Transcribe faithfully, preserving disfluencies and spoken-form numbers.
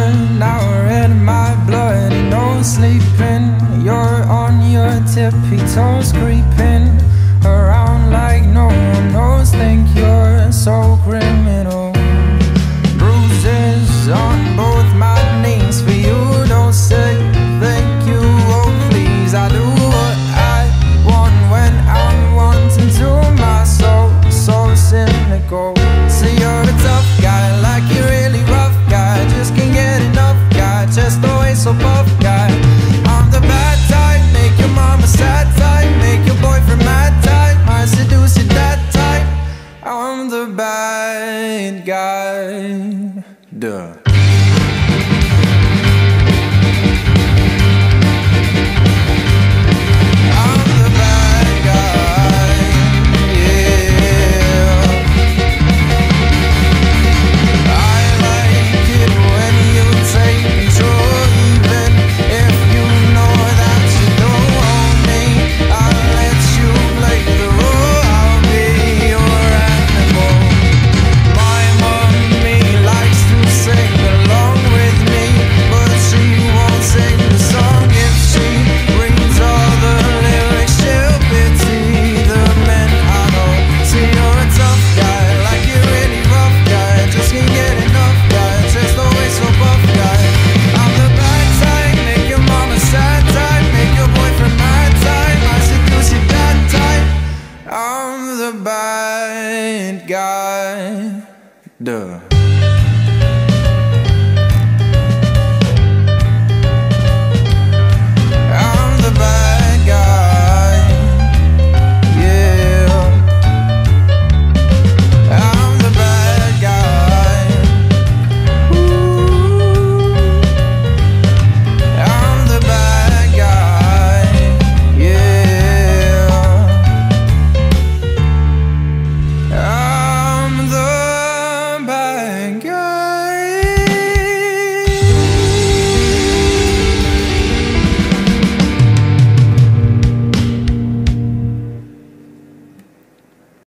now red in my blood, ain't no sleeping. You're on your tippy toes, creeping around like no one knows. Think you're so criminal. Bruises on both my knees for you. Don't say thank you, oh please. I do what I want when I'm wanting to. My soul so cynical. See, you're a tough guy, like you really rough guy. Just can't get enough guy, just always so buff guy. I'm the bad type, make your mama sad type, make your boyfriend mad type, might seduce you that type. I'm the bad guy. Duh.